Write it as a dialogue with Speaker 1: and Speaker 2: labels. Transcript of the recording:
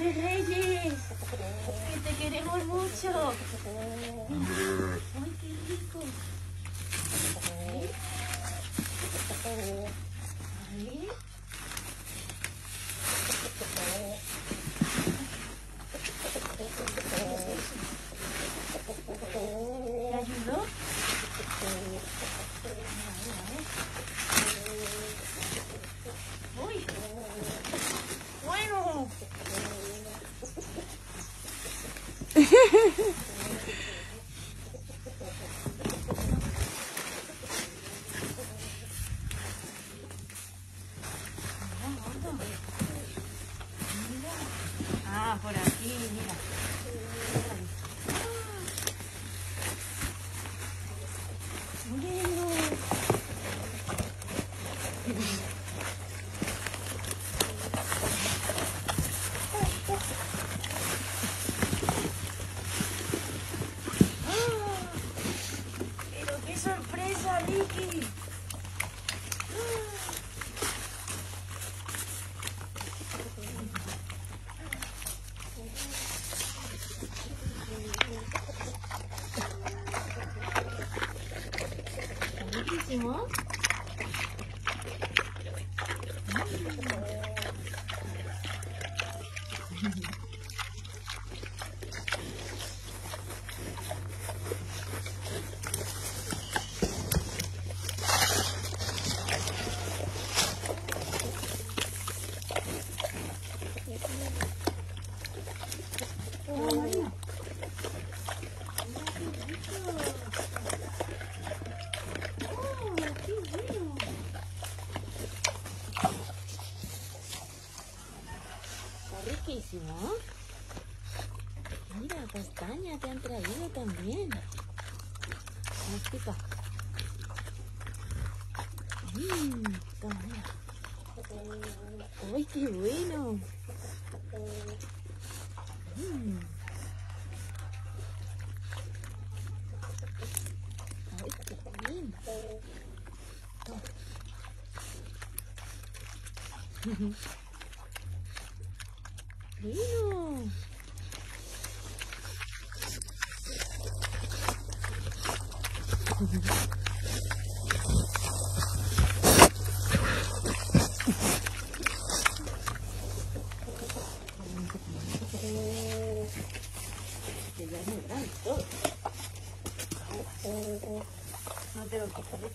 Speaker 1: Reyes! ¡Que te queremos mucho! ¡Ay, qué rico! ¿Eh? ¿Eh? ¿Te ayudó? ¡Uy! ¡Bueno! Ah, por aquí, mira. Bueno. Pero qué sorpresa, Ricky. Riquísimo. Riquísimo. Mira, castaña te han traído también. Mastica. Toma, mira. ¡Ay, qué bueno! ¡Ay, qué bien! Toma. ¡Bueno! Que ya es muy grande todo. No te lo quitaré.